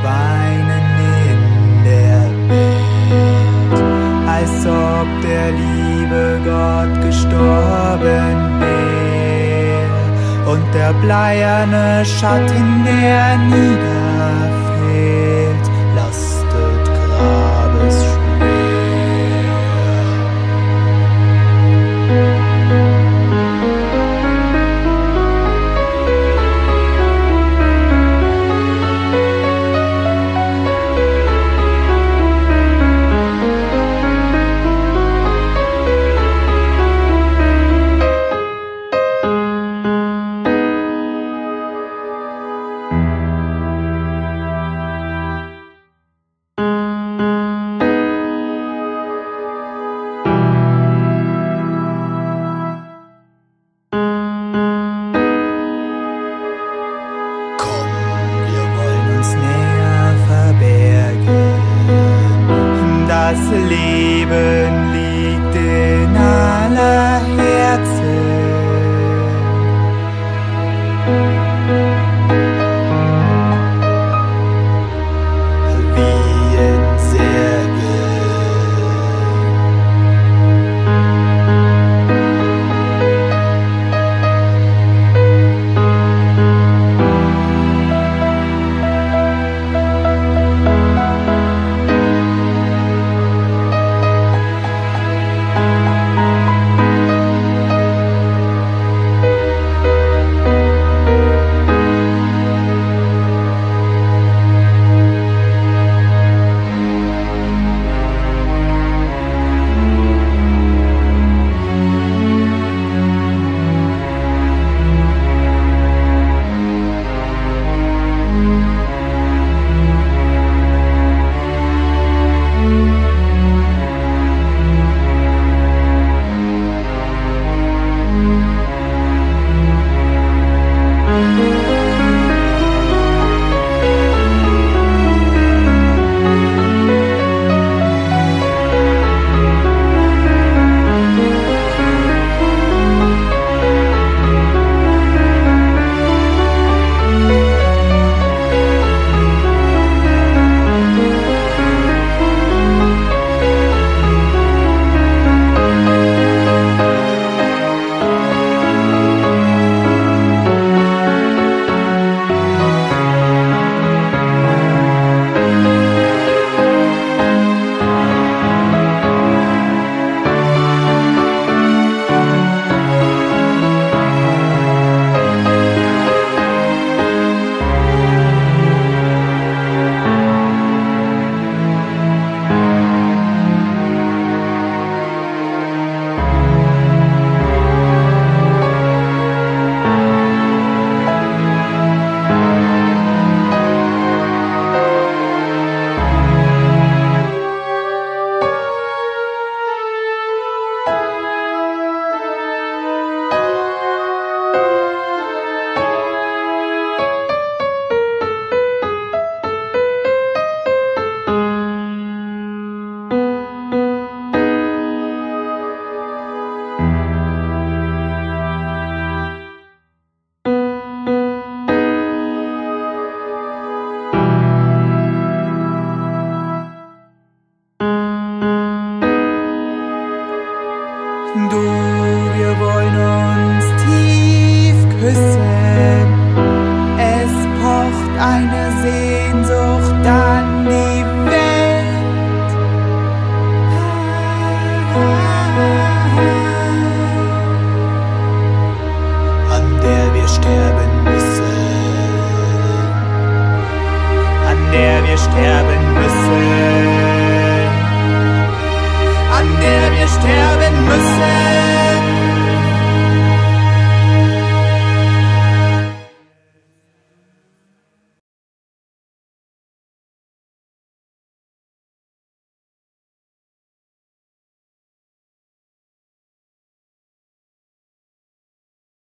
weinen in der Welt, als ob der liebe Gott gestorben wär und der bleierne Schatten, der niederfällt, lastet grabesschwer. Das Leben liegt in aller Herzen. Wie in Särgen. Du, wir wollen uns tief küssen. Es pocht eine Sehnsucht an die Welt. An der wir sterben müssen. An der wir sterben müssen. An der wir sterben müssen.